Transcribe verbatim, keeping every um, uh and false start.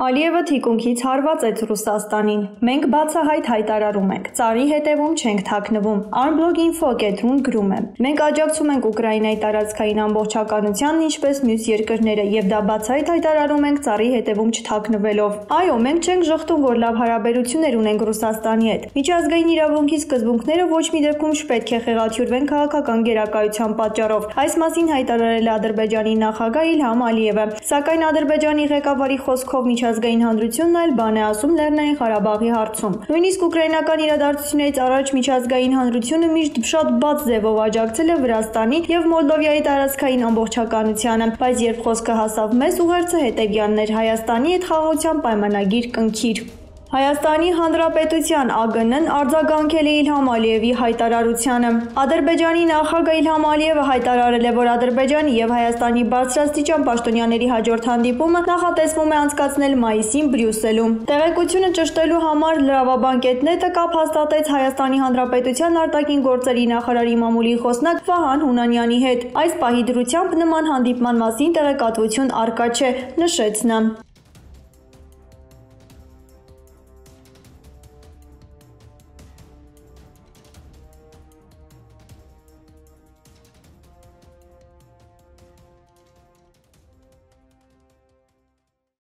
Ալիևը թիկունքից հարված է Ռուսաստանին։ Մենք բացահայտ հայտարարում ենք, ծառի հետևում չենք թաքնվում։ Armblog.info կետրոն գրում է. Մենք աջակցում ենք Ուկրաինայի տարածքային ամբողջականությանն, ինչպես մյուս երկրները, եւ դա բացահայտ հայտարարում ենք ծառի հետևում չթաքնվելով։ Այո, մենք չենք ժխտում, որ լավ հարաբերություններ ունենք Ռուսաստանի հետ։ Միջազգային իրավունքի սկզբունքները ոչ մի դեպքում չպետք է խեղաթյուրվեն քաղաքական գերակայության պատճառով։ Այս մասին հայտարարել է Ադրբեջանի նախագահ Իլհամ Ալիևը, սակայն Ադրբեջանի ղեկավարի խոսքով միջազգային հանրությունն այլ բան է ասում Լեռնային Ղարաբաղի հարցում։ Նույնիսկ ուկրաինական իրադարձություններից առաջ միջազգային հանրությունը միշտ շատ բաց ձևով աջակցել է Վրաստանի եւ Մոլդովայի տարածքային ամբողջականությանը, բայց երբ խոսքը հասավ մեզ, ուղերձը հետեւյալն էր՝ Հայաստանի հետ խաղաղության պայմանագիր կնքիր։ Հայաստանի Հանրապետության ԱԳՆ-ն արձագանքել է Իլհամ Ալիևի հայտարարությանը։ Ադրբեջանի նախագահ Իլհամ Ալիևը հայտարարել է, որ Ադրբեջանի եւ Հայաստանի բարձրաստիճան պաշտոնյաների հաջորդ հանդիպումը նախատեսվում է անցկացնել մայիսին Բրյուսելում։ Տեղեկությունը ճշտելու համար լրավաբանկետնետը կապ հաստատեց Հայաստանի Հանրապետության արտաքին գործերի նախարարի մամուլի խոսնակ Վահան Հունանյանի հետ։ Այս պահի դրությամբ նման հանդիպման մասին տեղեկատվություն առկա չէ, նշեց նա։